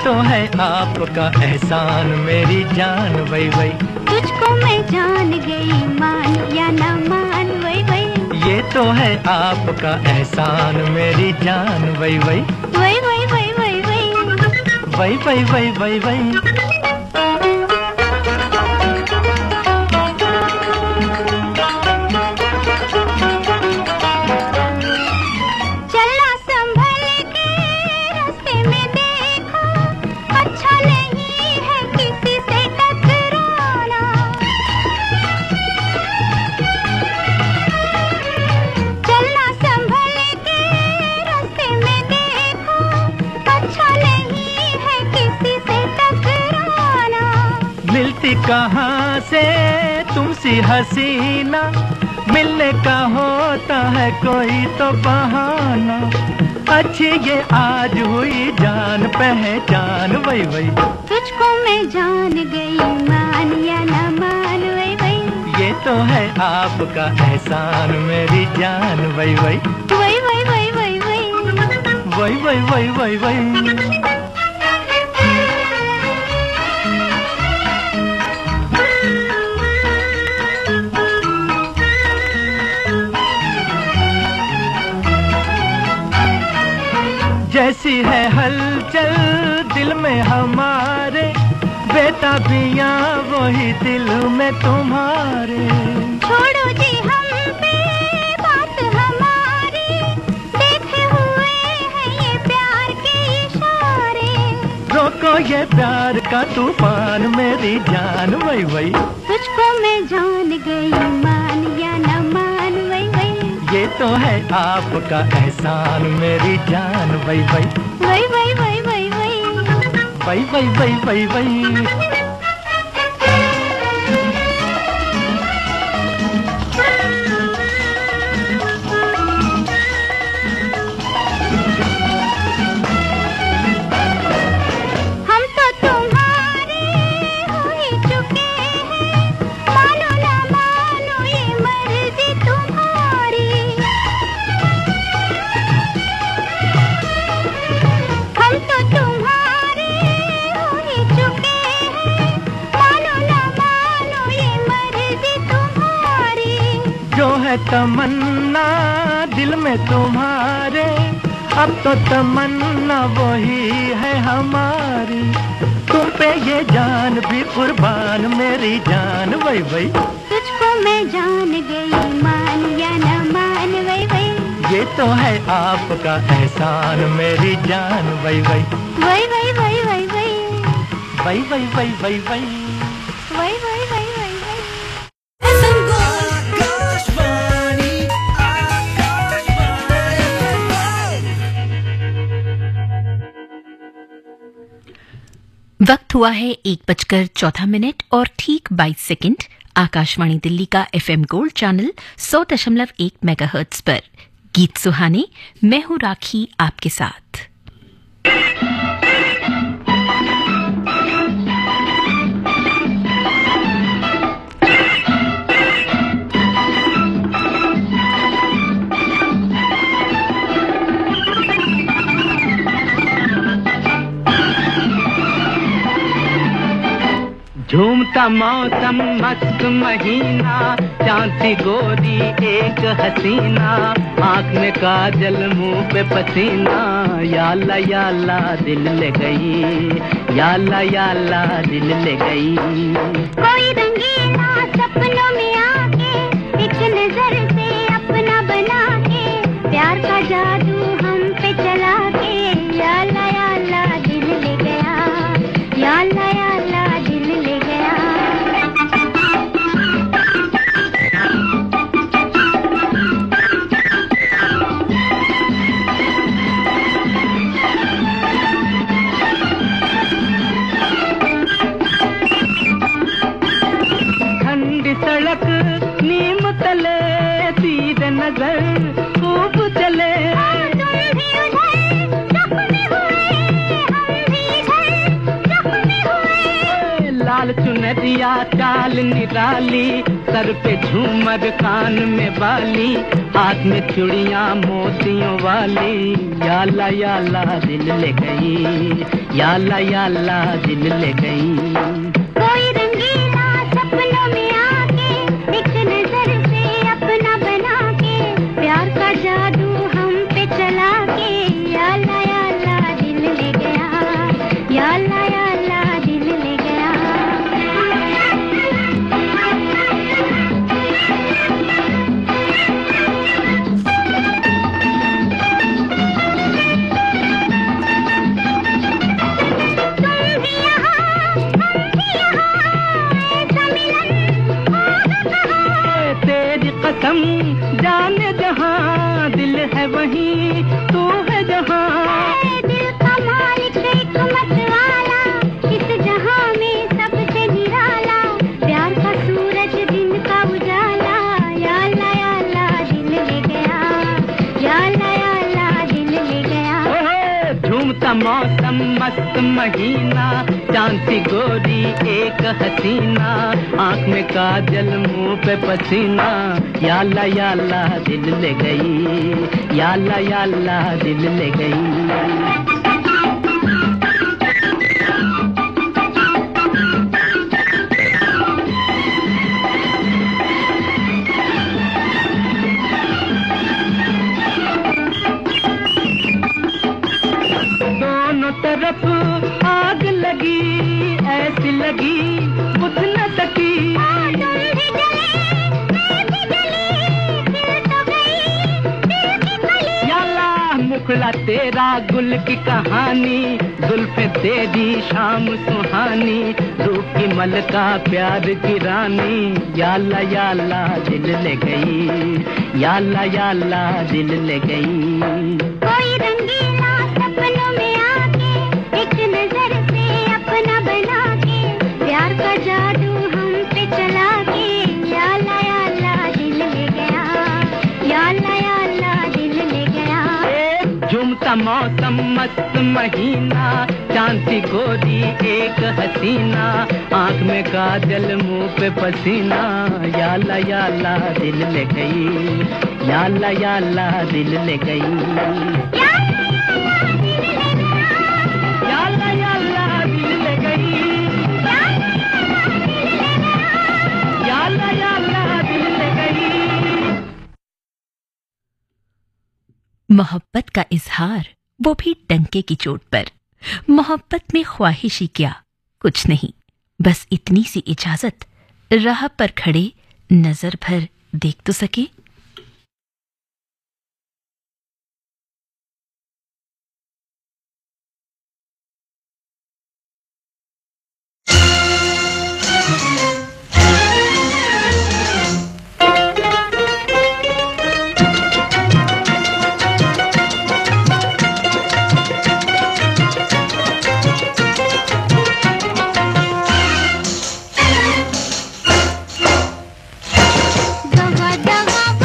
तो है आपका एहसान मेरी जान वही वही। तुझको मैं जान गई मान या न मान वही वही। ये तो है आपका एहसान मेरी जान वही वही। वही वही वही वही वही वही वही वही वही। मिलती कहाँ से तुमसी हसीना, मिलने का होता है कोई तो बहाना। अच्छी ये आज हुई जान पहचान वही वही। तुझको मैं जान गई मान या न मान वही वही। ये तो है आपका एहसान मेरी जान वही वही। वही वही वही वही वही वही वही वही वही। जैसी है हलचल दिल में हमारे, बेताबियां वही दिल में तुम्हारे। छोड़ो जी हम पे बात हमारी, देखे हुए हैं ये प्यार के इशारे। रोको ये प्यार का तूफान मेरी जान वही वही। तुझको मैं जान गई मान या न मान वही वही। ये तो है आपका एहसान मेरी जान वही वही। वही वही वही वही वही वही वही वही वही। तमन्ना दिल में तुम्हारे, अब तो तमन्ना वही है हमारी। तुम पे ये जान भी कुर्बान मेरी जान वही वही। तुझको मैं जान गई मान या न मान वही वही। ये तो है आपका एहसान मेरी जान वही वही। वही वही वही वही वही वही वही वही वही वही वही वही। वक्त हुआ है 1:04 और ठीक 22 सेकंड। आकाशवाणी दिल्ली का FM गोल्ड चैनल 100.1 मेगाहर्ट्ज पर गीत सुहाने, मैं हूं राखी आपके साथ। झूमता मौसम मस्त महीना, चांद सी गोरी एक हसीना, आँख में काजल मुंह पे पसीना, याला दिल ले गई, याला दिल ले गई। कोई रंगीला सपनों में आके, एक नजर से अपना बना के, प्यार का जादू हम पे चला के, याला दिल ले गया, याला सड़क नीम तले सीधे नजर खूब चले, लाल चुनरी चुनरिया चाल निराली, सर पे झूमर कान में बाली, हाथ में चूड़ियां मोतियों वाली। याला याला दिल ले गई, याला याला दिल ले गई। कोई रंगीला सपनों में आके, एक नजर से अपना बना के, प्यार का जादू हम पे चला के। याला याला दिल ले गया, याला याला दिल ले गया। तुम भी यहाँ, हम भी यहाँ, ऐसा मिलन होगा कहाँ? तेरी कसम जाने जहां, दिल है वहीं तू है जहां। दिल का मालिक एक मतवाला, इस जहां में सबसे निराला, प्यार का सूरज दिन का उजाला। याला याला दिल ले गया, याला याला दिल ले गया। ओहे झूमता मौसम मस्त महीना, चांद सी गोरी एक हसीना, आंख में काजल मुंह पे पसीना। याला याला दिल ले गई, याला याला दिल ले गई। दोनों तरफ आग लगी, ऐसी लगी बुझ न सकी। तुम भी जले, मैं भी जली, दिल तो गई दिल की कली। याला मुखड़ा तेरा गुल की कहानी, जुल्फे तेरी शाम सुहानी, रूप की मलका प्यार की रानी। याला याला दिल ले गई, याला याला दिल ले गई। कोई रंगीला सपनों में आके, एक नजर से अपना बना के, प्यार का जादू हम पे चला के। याला याला दिल ले गया, याला याला दिल ले गया। झूमता मौसम मस्त महीना, चांद सी गोरी एक हसीना, आंख में काजल मुंह पे पसीना। याला याला दिल ले गई, याला याला दिल ले गई। याला याला दिल ले गई, याला याला दिल ले गई। मोहब्बत का इजहार, वो भी डंके की चोट पर। मोहब्बत में ख्वाहिश ही क्या, कुछ नहीं, बस इतनी सी इजाजत, राह पर खड़े नजर भर देख तो सके। दवा दवा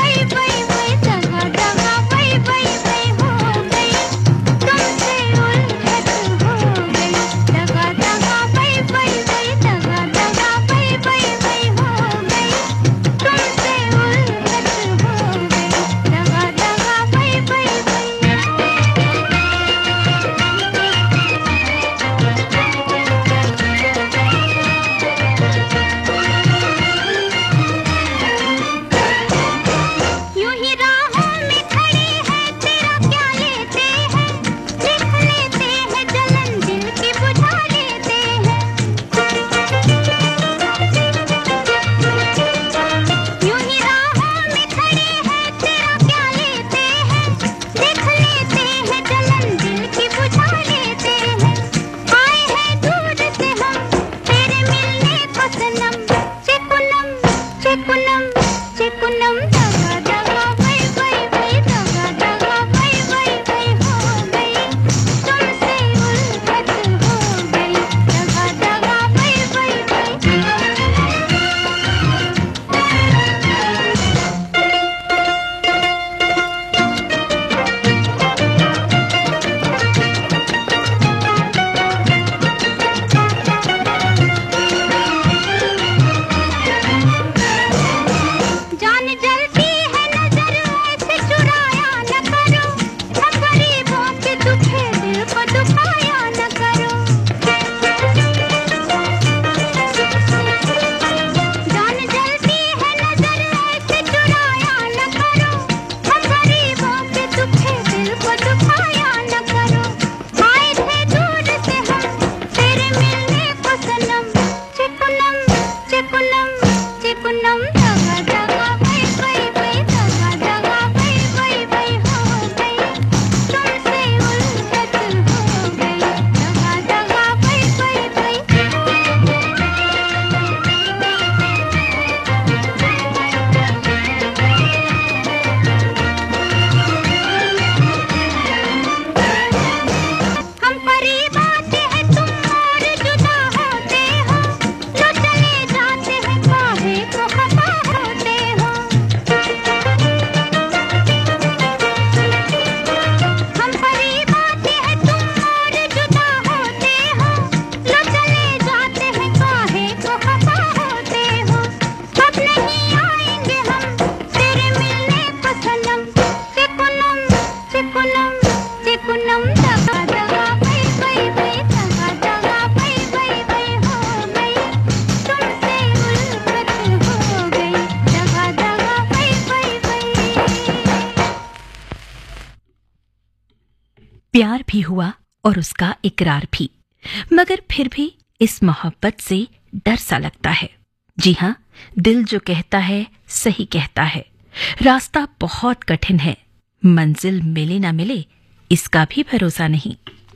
प्यार भी हुआ और उसका इकरार भी, मगर फिर भी इस मोहब्बत से डर सा लगता है। जी हाँ, दिल जो कहता है सही कहता है। रास्ता बहुत कठिन है, मंजिल मिले ना मिले इसका भी भरोसा नहीं।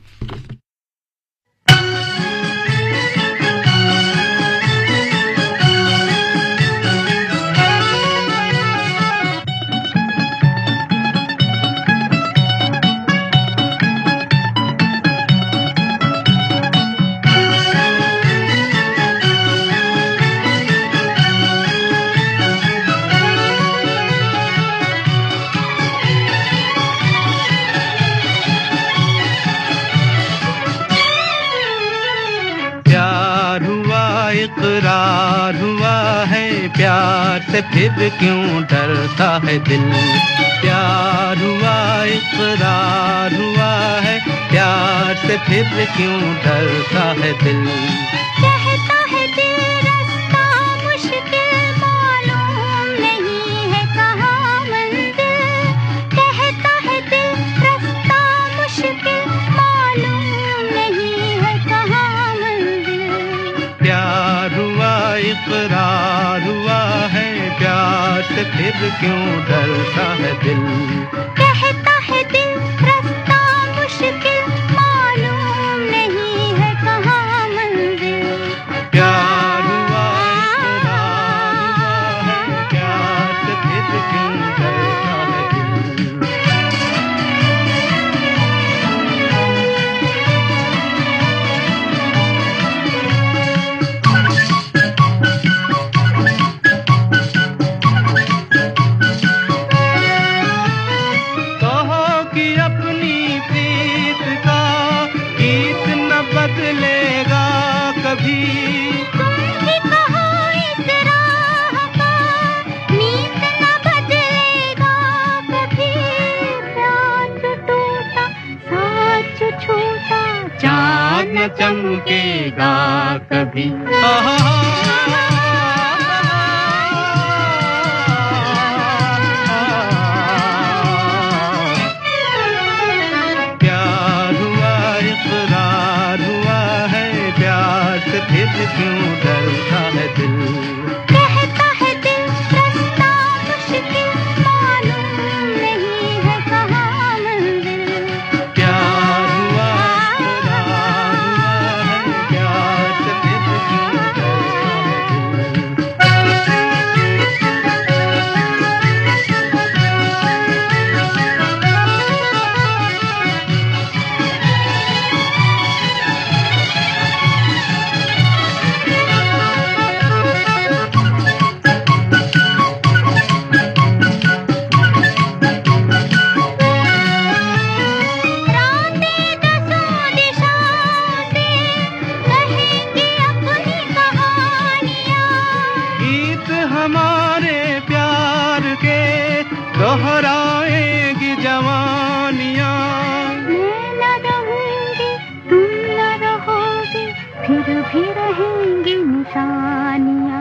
इकरार हुआ है, प्यार से फिर क्यों डरता है दिल। प्यार हुआ, इकरार हुआ है, प्यार से फिर क्यों डरता है दिल। कहता है दिल रास्ता मुश्किल, मालूम नहीं है कहाँ मंजिल। कहता है दिल रास्ता मुश्किल, मालूम नहीं है कहाँ मंजिल। प्यार हुआ, इकरार हुआ है, प्यार से फिर क्यों डरता है दिल। कहता है दिल रास्ता मुश्किल, मालूम नहीं है कहाँ मंजिल। प्यार हुआ, इकरार हुआ है, प्यार से फिर क्यों डरता है दिल। बदलेगा कभी, तुम भी कहो इस राह का, नीत न बदलेगा कभी। प्यार जो टूटा, साथ जो छूटा, चाँद न चमकेगा कभी। फिर क्यों डरता है दिल। कहता है दिल रास्ता मुश्किल, मालूम नहीं है कहाँ मंजिल। प्यार हुआ, इकरार हुआ है, प्यार से फिर क्यों डरता है दोहराएगी जवानियाँ। मैं न रहूंगी, तुम न रहोगे, फिर भी रहेंगी निशानियाँ।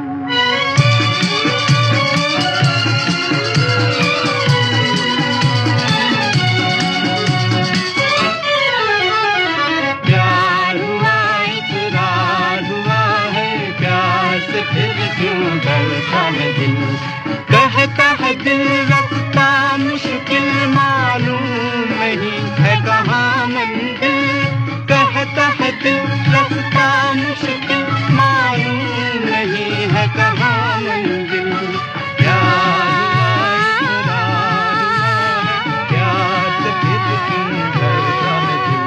प्यार हुआ, इकरार हुआ है, प्यार से फिर क्यों डरता है दिल। कहता है दिल रास्ता मुश्किल, मालूम नहीं है कहाँ मंजिल। कहता है दिल रास्ता मुश्किल, मालूम नहीं है कहाँ मंजिल। प्यार हुआ, इकरार हुआ है, प्यार से फिर क्यों डरता है दिल।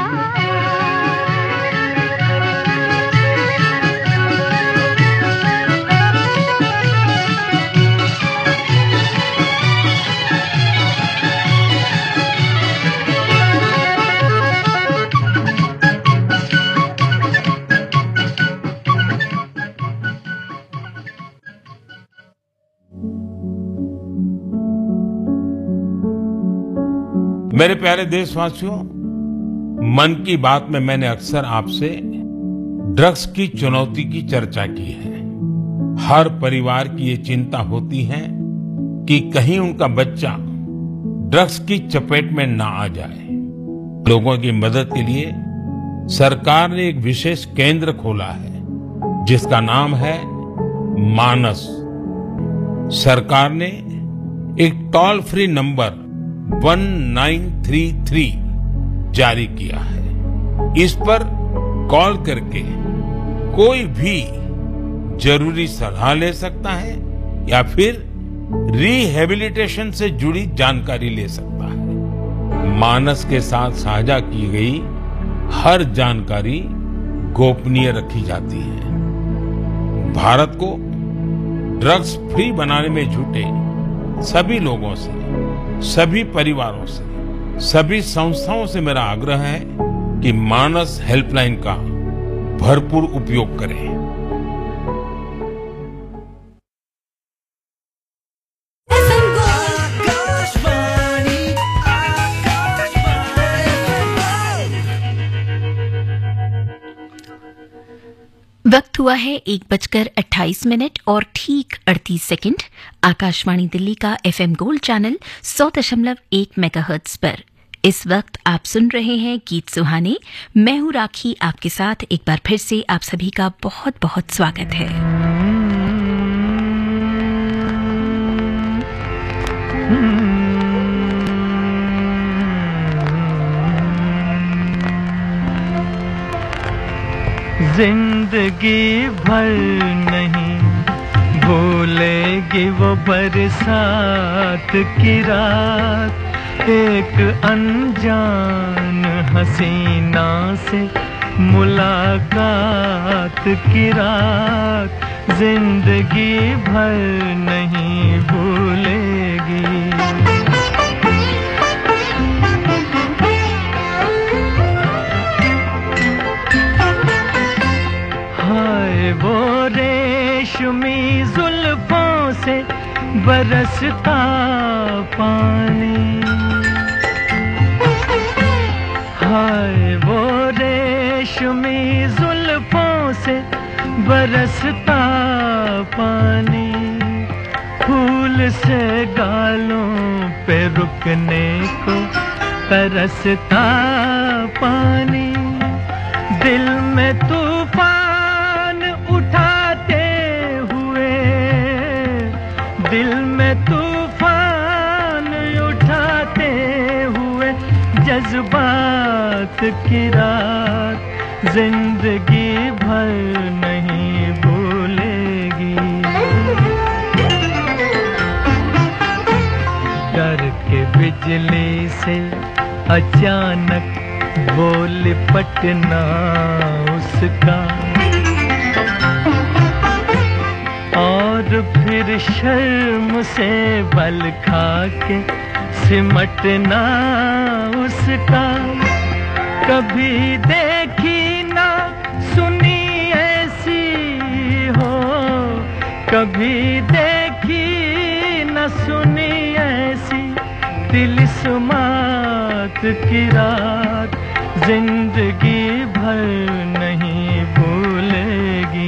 मेरे प्यारे देशवासियों, मन की बात में मैंने अक्सर आपसे ड्रग्स की चुनौती की चर्चा की है। हर परिवार की ये चिंता होती है कि कहीं उनका बच्चा ड्रग्स की चपेट में ना आ जाए। लोगों की मदद के लिए सरकार ने एक विशेष केंद्र खोला है जिसका नाम है मानस। सरकार ने एक टोल फ्री नंबर 1933 जारी किया है। इस पर कॉल करके कोई भी जरूरी सलाह ले सकता है या फिर रिहेबिलिटेशन से जुड़ी जानकारी ले सकता है। मानस के साथ साझा की गई हर जानकारी गोपनीय रखी जाती है। भारत को ड्रग्स फ्री बनाने में जुटे सभी लोगों से, सभी परिवारों से, सभी संस्थाओं से मेरा आग्रह है कि मानस हेल्पलाइन का भरपूर उपयोग करें। वक्त हुआ है 1:28 और ठीक 38 सेकंड। आकाशवाणी दिल्ली का एफएम गोल्ड चैनल 100.1 मेगाहर्ट्ज पर इस वक्त आप सुन रहे हैं गीत सुहाने। मैं हूं राखी, आपके साथ एक बार फिर से आप सभी का बहुत बहुत स्वागत है। जिंदगी भर नहीं भूलेगी वो बरसात की रात, एक अनजान हसीना से मुलाकात की रात, जिंदगी भर नहीं भूलेगी। वो रेशमी जुल्फों से बरसता पानी, हाय वो रेशमी जुल्फों से बरसता पानी, फूल से गालों पे रुकने को तरसता पानी, दिल में तूफान उठाते हुए, दिल में तूफान उठाते हुए जज्बात की रात, जिंदगी भर नहीं भूलेगी। डर के बिजली से अचानक वो लिपटना उसका, और फिर शर्म से बल खा के सिमटना उसका, कभी देखी ना सुनी ऐसी हो, कभी देखी ना सुनी ऐसी तिलिस्मात की रात, जिंदगी भर नहीं भूलेगी।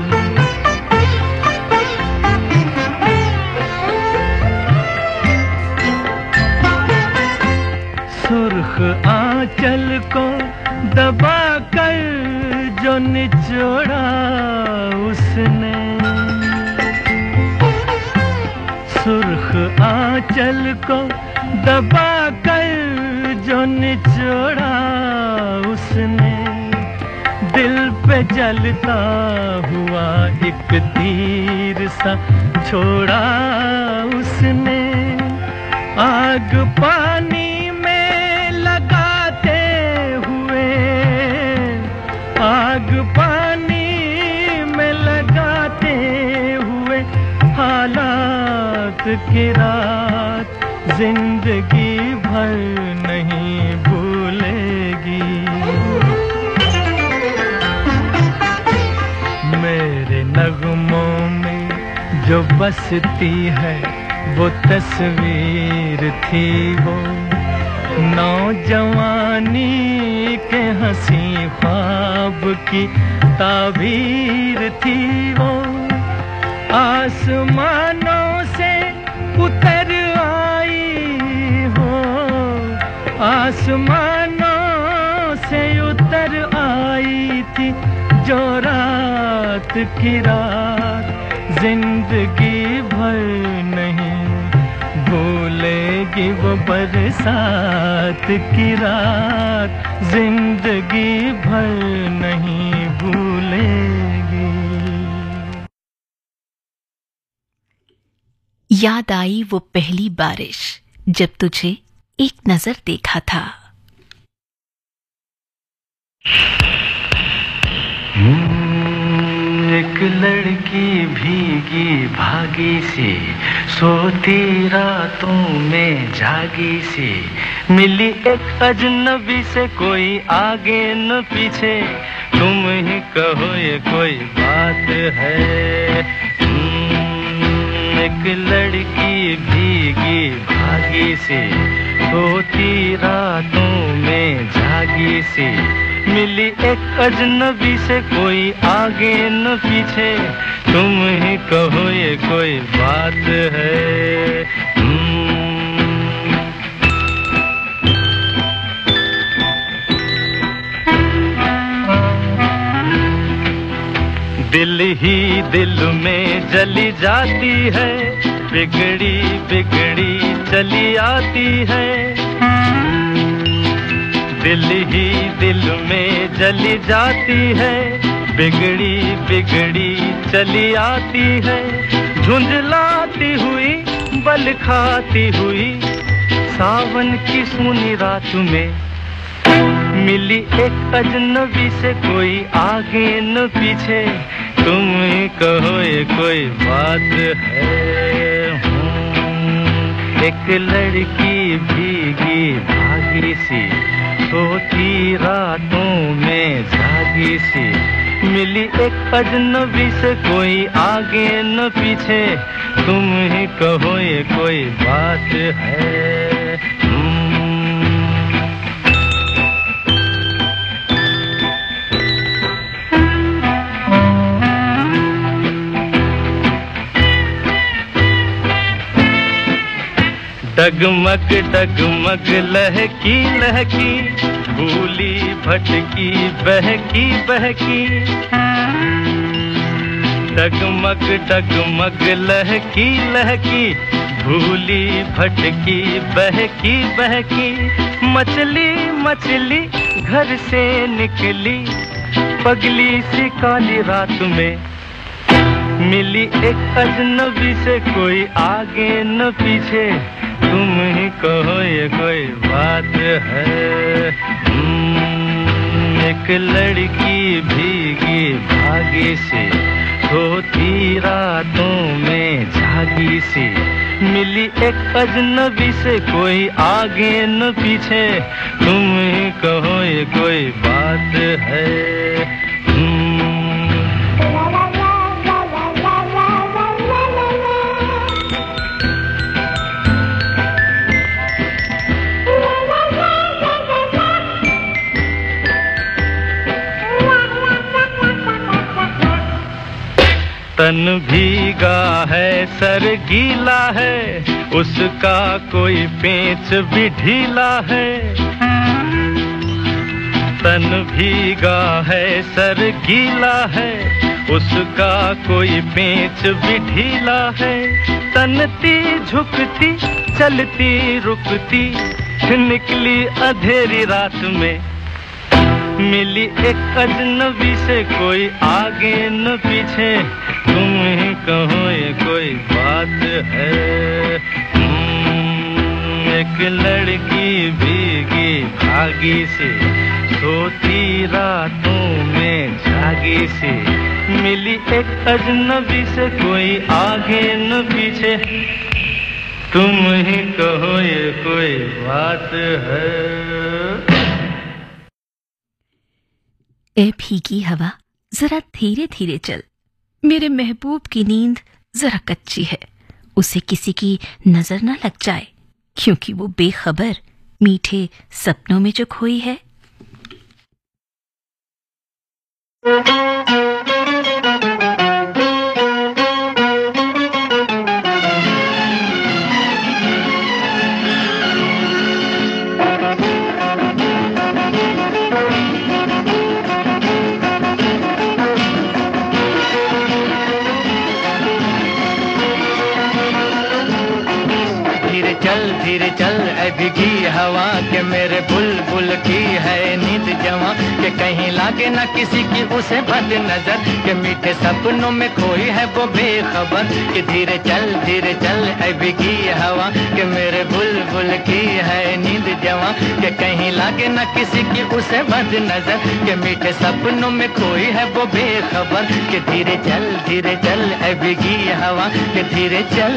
सुर्ख आंचल को दबा कर जो निचोड़ा उसने, सुर्ख आंचल को दबा कर जो निचोड़ा उसने, दिल पे जलता हुआ एक तीर सा छोड़ा उसने, आग पानी में लगाते हुए, आग पानी में लगाते हुए हालात की रात, जिंदगी भर नहीं भूलेगी। मेरे नगमों में जो बसती है वो तस्वीर थी, वो नौजवानी के हंसी ख्वाब की ताबीर थी, वो आसमानों से उतर आई हो, आसमानों जो रात की रात जिंदगी भर नहीं भूलेगी, वो बरसात की रात जिंदगी भर नहीं भूलेगी। याद आई वो पहली बारिश जब तुझे एक नजर देखा था। एक लड़की भीगी भागी सी सोती रातों में जागी सी, मिली एक अजनबी से कोई आगे न पीछे, तुम ही कहो ये कोई बात है। एक लड़की भीगी भागी सी सोती रातों में जागी सी, मिली एक अजनबी से कोई आगे न पीछे, तुम ही कहो ये कोई बात है। दिल ही दिल में जली जाती है, बिगड़ी बिगड़ी चली आती है। दिल ही दिल में जली जाती है, बिगड़ी बिगड़ी चली आती है। झुंझलाती हुई बल खाती हुई सावन की सुनी रात में, मिली एक अजनबी से कोई आगे न पीछे, तुम ही कहो ये कोई बात है। एक लड़की भीगी भागी सी सोती रातों में जागी सी, मिली एक अजनबी से कोई आगे न पीछे, तुम ही कहो ये कोई बात है। डगमग डगमग लहकी लहकी भूली भटकी बहकी बहकी, डगमग डगमग लहकी लहकी भूली भटकी बहकी बहकी। मछली मछली घर से निकली पगली सी काली रात में, मिली एक अजनबी से कोई आगे न पीछे, तुम ही कहो ये कोई बात है। एक लड़की भीगी भागी सी सोती रातों में जागी सी, मिली एक अजनबी से कोई आगे न पीछे, तुम ही कहो ये कोई बात है। तन भीगा है सर गीला है, उसका कोई पेंच भी ढीला है। तन भीगा है सर गीला है, उसका कोई पेंच भी ढीला है। तनती झुकती चलती रुकती निकली अंधेरी रात में, मिली एक अजनबी से कोई आगे न पीछे, तुम ही कहो ये कोई बात है। एक लड़की भीगी भागी सी सोती रातों में जागी सी, मिली एक अजनबी से कोई आगे न पीछे, तुम ही कहो ये कोई बात है। ए भीगी हवा जरा धीरे धीरे चल, मेरे महबूब की नींद जरा कच्ची है, उसे किसी की नजर न लग जाए, क्योंकि वो बेखबर मीठे सपनों में जो खोई है। धीरे चल ऐ भीगी हवा के मेरे बुलबुल की है नींद जवां के कहीं लागे ना किसी की उसे बद नजर के मीठे सपनों में खोई है वो बेखबर कि धीरे चल ऐ भीगी हवा के मेरे बुलबुल की है नींद जवां के कहीं लागे ना किसी की उसे बद नजर के मीठे सपनों में खोई है वो बेखबर कि धीरे चल ऐ भीगी हवा के धीरे चल।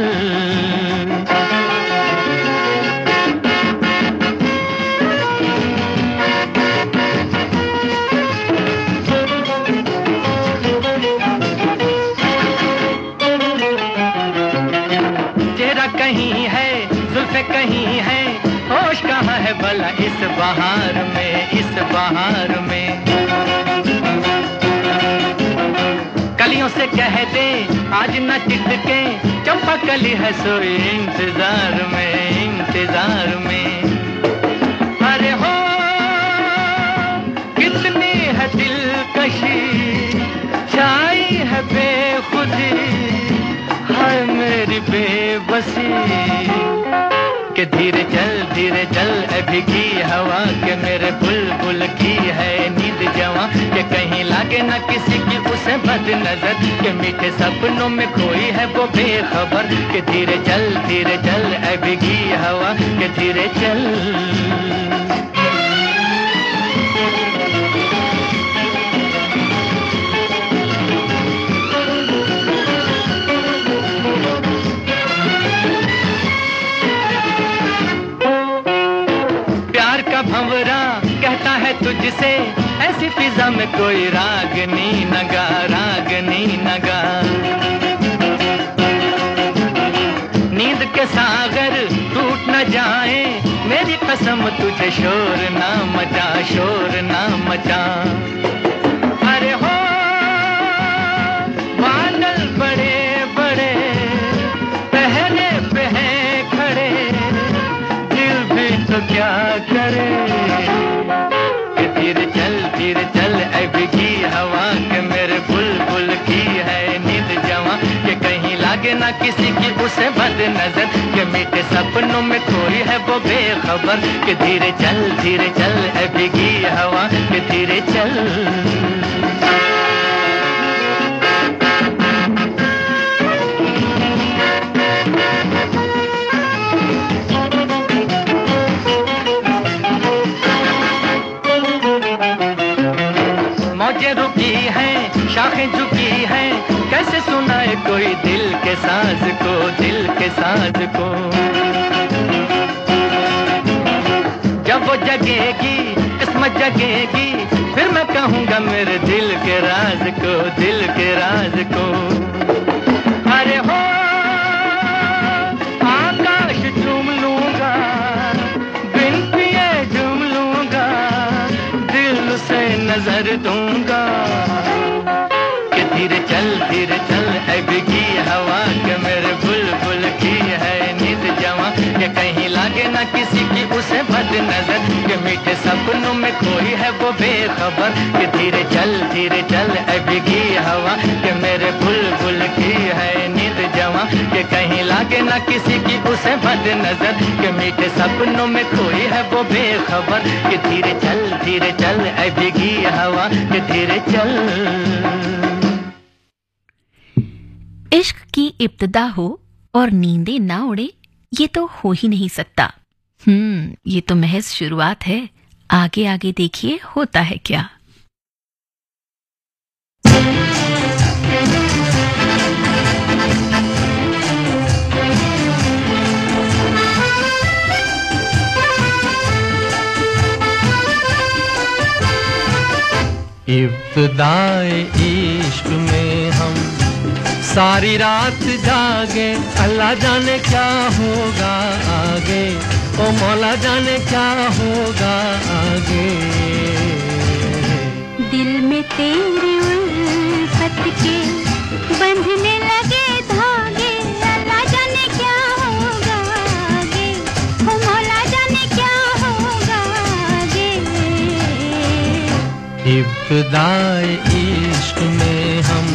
चेहरा कहीं है जुल्फे कहीं है होश कहाँ है भला इस बहार में कलियों से कह दे आज न टिकके चंपा कली है सोई इंतजार में अरे हो कितनी है दिलकशी छाई है बेखुदी हाय मेरी बेबसी के धीरे चल ऐ भीगी हवा के मेरे बुलबुल की है नींद जवां के कहीं लागे ना किसी की उसे बद नजर के मीठे सपनों में खोई है वो बेखबर के धीरे चल ऐ भीगी हवा के धीरे चल। भंवरा कहता है तुझसे ऐसी फिजा में कोई रागनी नगा नींद के सागर टूट न जाए मेरी कसम तुझे शोर ना मचा अरे हो बादल बड़े बड़े पहले पे हैं खड़े दिल भी तो क्या करे कि धीरे चल ऐ भीगी हवा के मेरे बुलबुल की है नींद जवां कि कहीं लागे ना किसी की उसे बद नजर के मीठे सपनों में खोई है वो बेखबर कि धीरे चल ऐ भीगी हवा के धीरे चल। मौजें रुकी हैं शाखें झुकी हैं कैसे सुनाए कोई दिल के साज को जब वो जगेगी किस्मत जगेगी फिर मैं कहूँगा मेरे दिल के राज को अरे हो आकाश चूम लूंगा बिन पिए झूम लूंगा दिल से नजर दूंगा कि धीरे चल ऐ भीगी हवा के मेरे बुलबुल की है नींद जवां कि कहीं लागे ना किसी की उसे बद नजर के मीठे सपनों में खोई है वो बेखबर कि धीरे चल ऐ भीगी हवा के मेरे बुलबुल की है नींद जवां कि कहीं लागे ना किसी की उसे बद नजर के मीठे सपनों में खोई है वो बेखबर कि धीरे चल ऐ भीगी हवा के धीरे चल। इश्क की इब्तिदा हो और नींदें ना उड़े ये तो हो ही नहीं सकता। ये तो महज शुरुआत है, आगे आगे देखिए होता है क्या। इब्तिदाए इश्क में हम सारी रात जागे, अल्लाह जाने क्या होगा आगे, ओ मौला जाने क्या होगा आगे। दिल में तेरी उल्फत के बंधने लगे धागे, अल्लाह जाने क्या होगा आगे, ओ मौला जाने क्या होगा आगे। इब्तिदाए इश्क में हम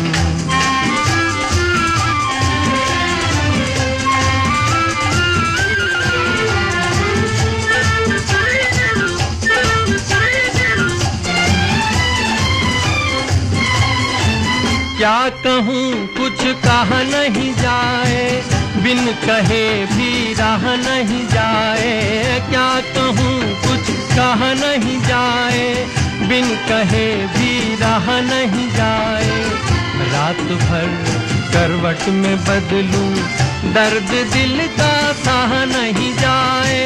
कहूँ कुछ कहा नहीं जाए, बिन कहे भी रहा नहीं जाए। क्या कहूँ कुछ कहा नहीं जाए, बिन कहे भी रहा नहीं जाए। रात भर करवट में बदलूं, दर्द दिल का सहा नहीं जाए।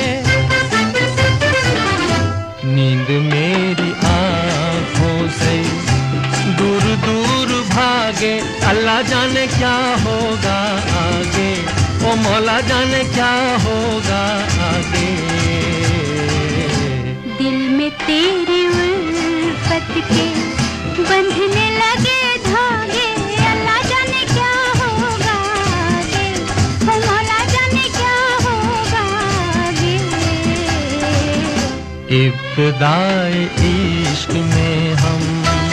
नींद मेरी आँखों से दूर दूर भागे, अल्लाह जाने क्या होगा आगे, ओ मौला जाने क्या होगा आगे। दिल में तेरी उल्फत के बंधने लगे धागे, अल्लाह जाने क्या होगा आगे, ओ मौला जाने क्या होगा आगे। इब्तिदाए इश्क में हम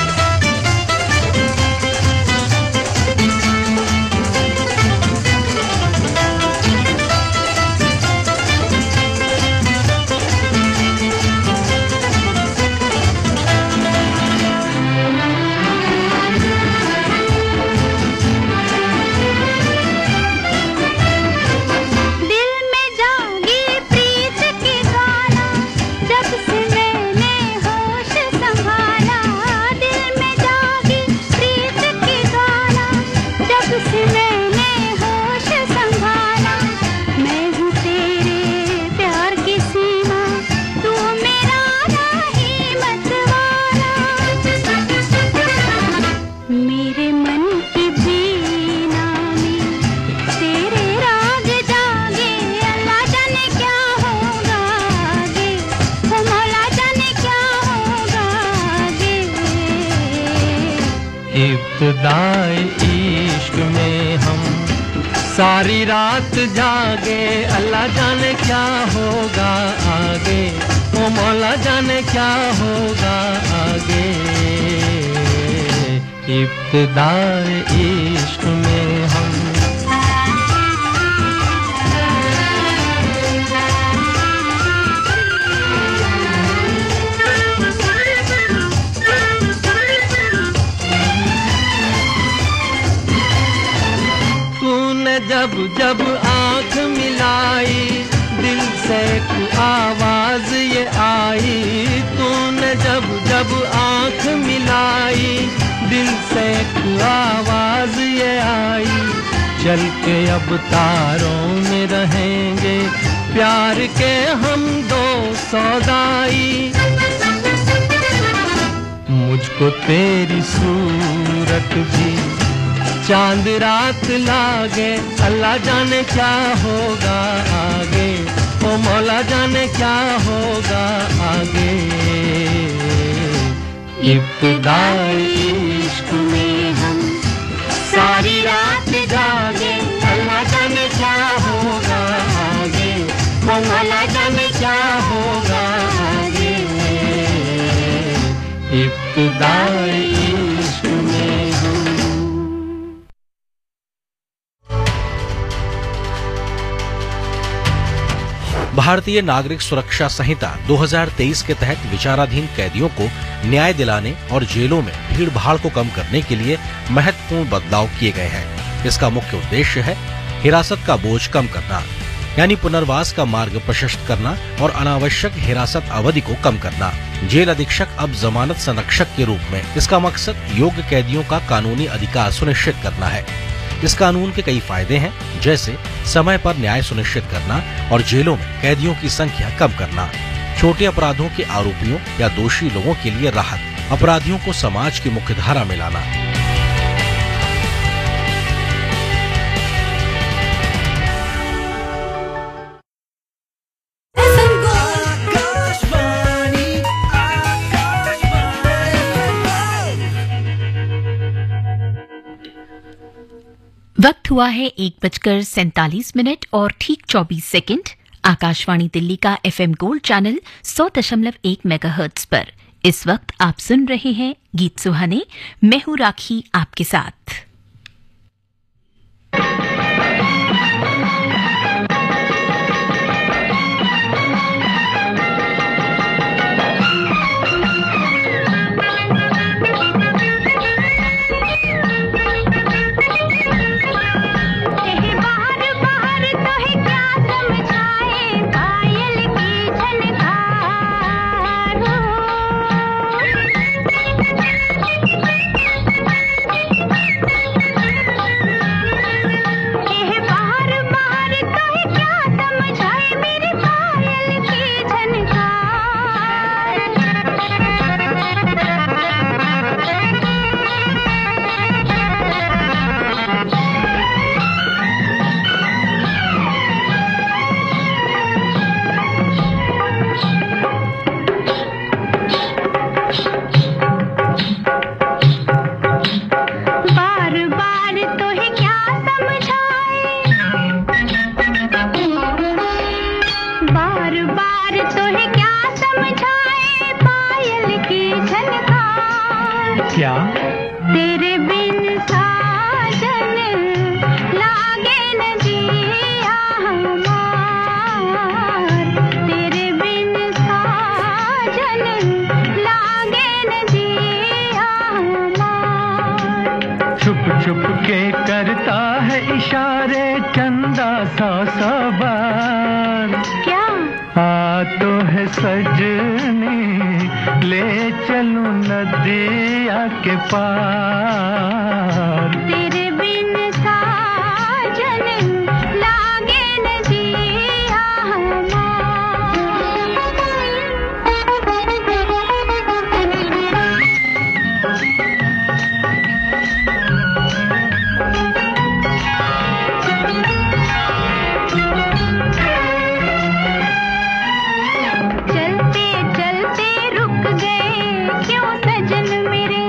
इब्तिदाए इश्क में हम सारी रात जागे, अल्लाह जाने क्या होगा आगे, ओ मौला जाने क्या होगा आगे। इब्तिदाए इश्क में हम जब जब आँख मिलाई, दिल से आवाज ये आई। तूने जब जब आँख मिलाई, दिल से आवाज ये आई। चल के अब तारों में रहेंगे, प्यार के हम दो सौदाई। मुझको तेरी सूरत भी चांद रात लागे, अल्लाह जाने क्या होगा आगे, ओ मौला जाने क्या होगा आगे। इब्तिदाए इश्क में हम सारी रात जागे, अल्लाह जाने क्या होगा आगे, ओ मौला जाने क्या होगा आगे। इब्तिदाए इश्क में हम भारतीय नागरिक सुरक्षा संहिता 2023 के तहत विचाराधीन कैदियों को न्याय दिलाने और जेलों में भीड़ भाड़ को कम करने के लिए महत्वपूर्ण बदलाव किए गए हैं। इसका मुख्य उद्देश्य है हिरासत का बोझ कम करना, यानी पुनर्वास का मार्ग प्रशस्त करना और अनावश्यक हिरासत अवधि को कम करना। जेल अधीक्षक अब जमानत संरक्षक के रूप में। इसका मकसद योग्य कैदियों का कानूनी अधिकार सुनिश्चित करना है। इस कानून के कई फायदे हैं, जैसे समय पर न्याय सुनिश्चित करना और जेलों में कैदियों की संख्या कम करना, छोटे अपराधों के आरोपियों या दोषी लोगों के लिए राहत, अपराधियों को समाज की मुख्य धारा में लाना। वक्त हुआ है 1:47 और ठीक 24 सेकंड। आकाशवाणी दिल्ली का एफएम गोल्ड चैनल 100.1 मेगाहर्ट्ज पर इस वक्त आप सुन रहे हैं गीत सुहाने। मैं हूं राखी आपके साथ। बार बार तो है क्या समझाए पायल की झनकार। क्या तेरे बिन साजन लागे न जिया हमार। तेरे बिन साजन लागे न जिया हमार। छुप छुप के करता है इशारे चंदा सौ बार। क्या आ तो है सजनी ले चलूं नदिया के पार। तेरे बिन साजन लागे न जिया चलते चलते रुक गए क्यों सजन मेरे।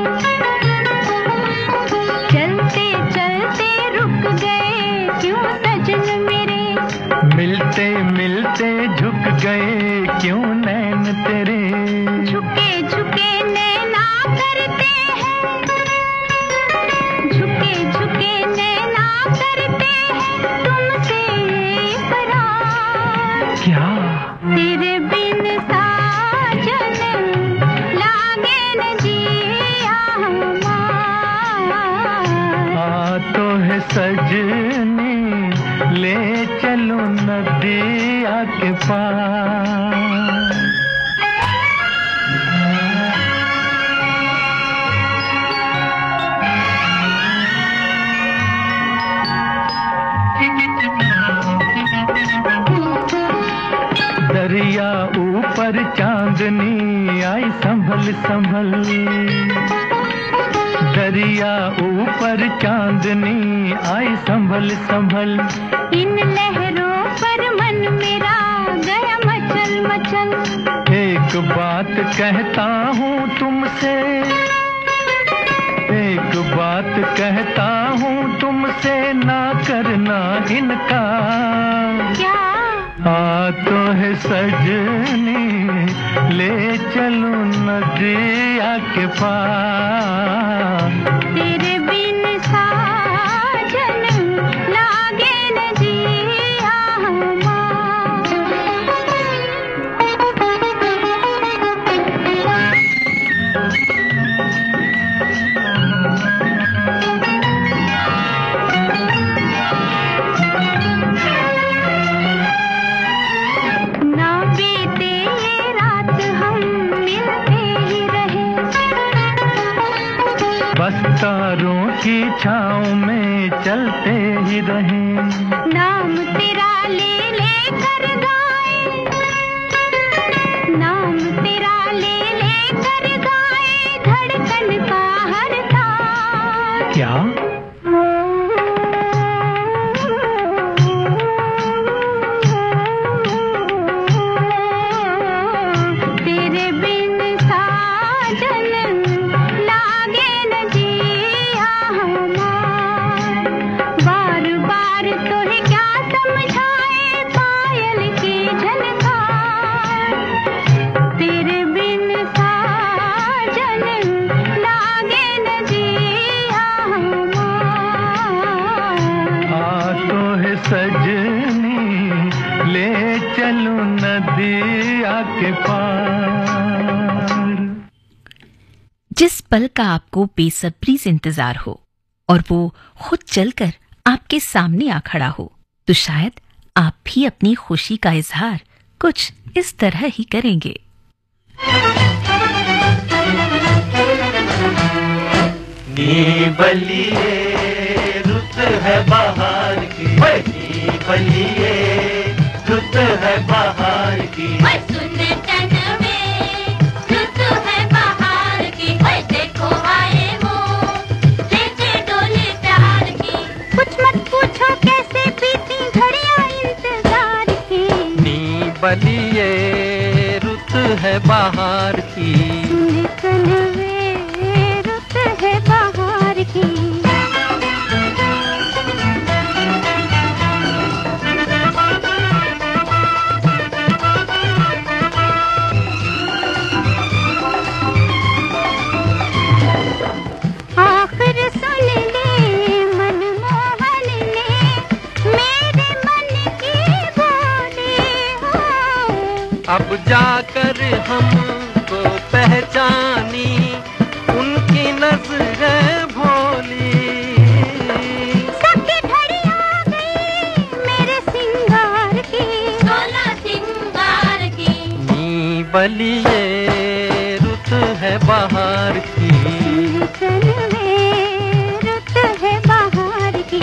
चलते चलते रुक गए क्यों सजन मेरे। मिलते मिलते झुक गए क्यों नैन तेरे। झुके झुके नैना करते हैं। झुके झुके नैना करते हैं तुमसे करार। क्या तेरे बिन साजन लागे न जिया हमार। आ तो है सजनी ले चलो नदिया के पार। दरिया ऊपर चांदनी आई संभल संभल। दरिया ऊपर चांदनी आई संभल संभल। इन लहरों पर मन मेरा गया मचल मचल। एक बात कहता हूँ तुमसे। एक बात कहता हूँ तुमसे ना करना इनकार। क्या आ तो है सजनी ले चलो नदिया के पार। तेरे बिन साजन लागे न जिया ना बीते ये रात हम मिलते ही रहे। बस तारों की छाँव में चलते ही रहे। नाम तेरा ले लेकर गाए। नाम तेरा ले लेकर गाए धड़कन का हर तार। क्या तेरे बिन साजन लागे न जिया हमार। बार बार तो है क्या समझाए पायल की झनकार। तेरे बिन साजन लागे न जिया हमार। आ तो है सजनी ले चलो नदिया के पार। जिस पल का आपको बेसब्री से इंतजार हो और वो खुद चलकर आपके सामने आ खड़ा हो, तो शायद आप भी अपनी खुशी का इजहार कुछ इस तरह ही करेंगे। नी बलिए रुत है बाहर की। नी बलिए रुत है बाहर की। सुन तन में रुत है बाहर की। देखो आए वो लेके डोले प्यार की। कुछ मत पूछो कैसे बीती घड़ियां इंतजार की। नी बलिए रुत है बाहर की। सुन तन में रुत है बाहर की। अब जाकर हमको पहचानी उनकी नजरें भोली। सबकी घड़ी आ गई मेरे सिंगार की, सोला सिंगार की। नी बली ये रुत है बाहर की, चल वे रुत है बाहर की।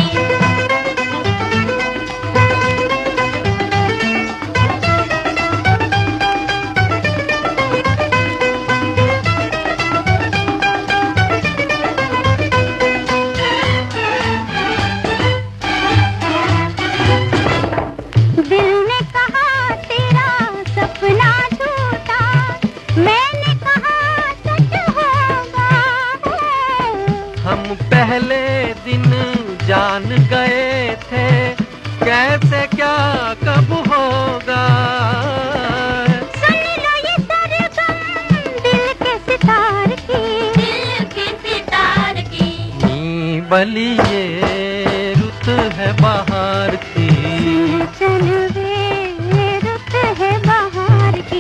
पहले दिन जान गए थे कैसे क्या कब होगा। सुन लो ये सरगम दिल के सितार की, दिल के सितार की। नी बली ये रुत है बाहर की, चल वे रुत है बाहर की।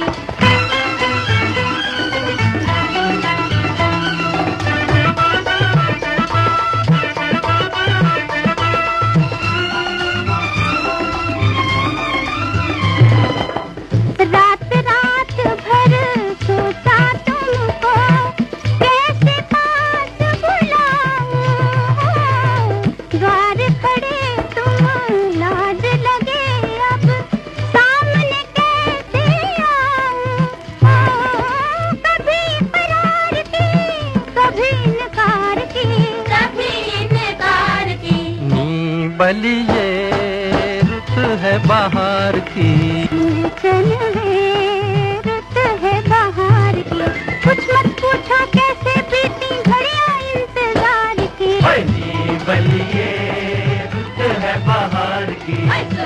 बली ये रुत है बाहर की, चल वे रुत है बाहर की। कुछ मत पूछो कैसे बीती घड़ियां इंतजार की। नी बली ये रुत है बाहर की।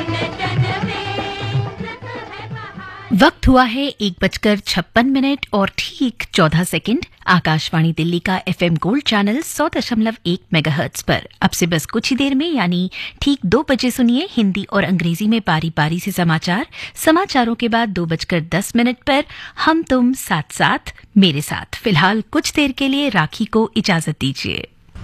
वक्त हुआ है 1:56 और ठीक 14 सेकंड। आकाशवाणी दिल्ली का एफएम गोल्ड चैनल 100.1 मेगाहर्ट्ज पर अब से बस कुछ ही देर में यानी ठीक 2 बजे सुनिए हिंदी और अंग्रेजी में बारी बारी से समाचार। समाचारों के बाद 2:10 पर हम तुम साथ साथ मेरे साथ। फिलहाल कुछ देर के लिए राखी को इजाजत दीजिए।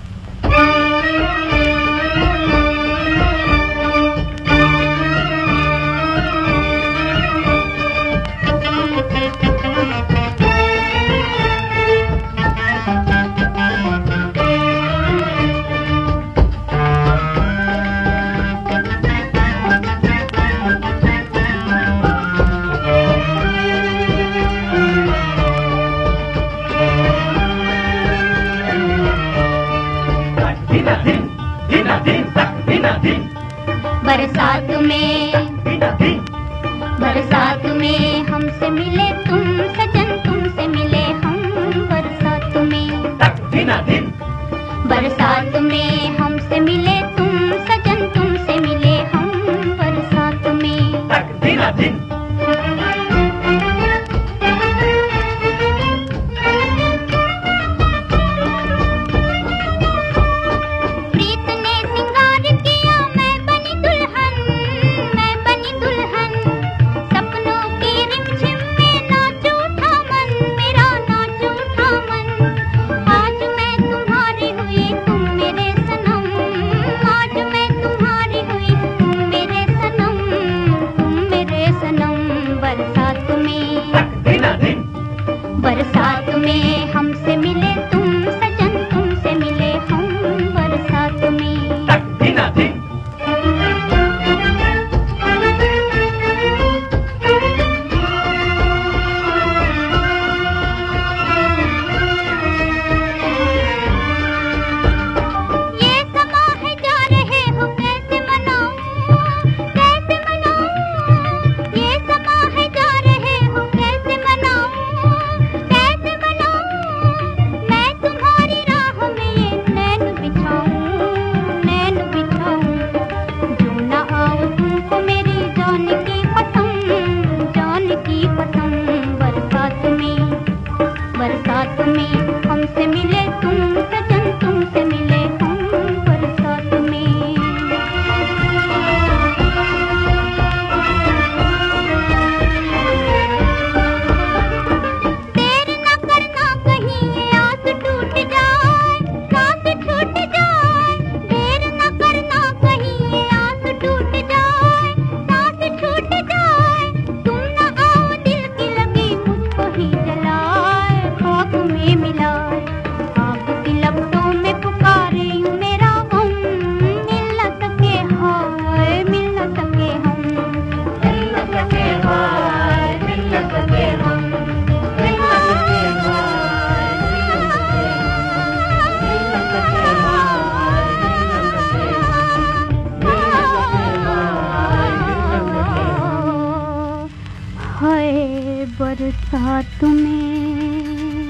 बरसात में हमसे मिले तुम सजन, तुमसे मिले हम बरसात में। बरसात में हमसे मिले तुम सजन, तुमसे मिले हम बरसात में। बरसात में